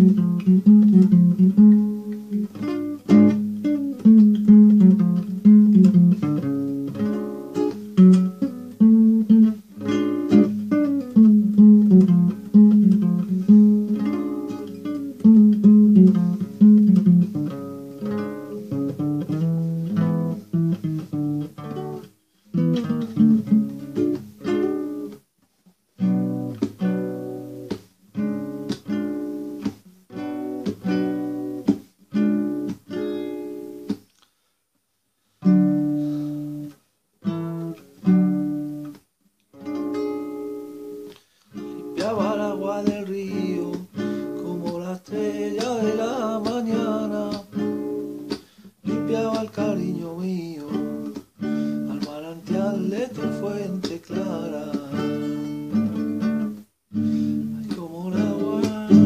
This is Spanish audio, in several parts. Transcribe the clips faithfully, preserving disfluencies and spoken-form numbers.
Limpiaba el agua del río como la estrella de la mañana, limpiaba el cariño mío al manantial de tu fuente clara. Ay, como el agua,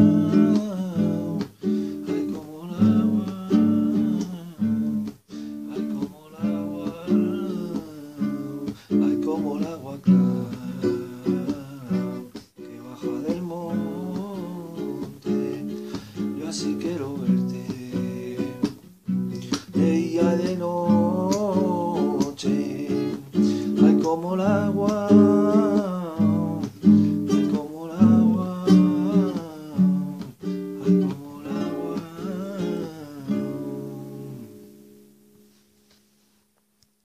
ay, como el agua, ay, como el agua, ay, como el agua clara del monte, yo así quiero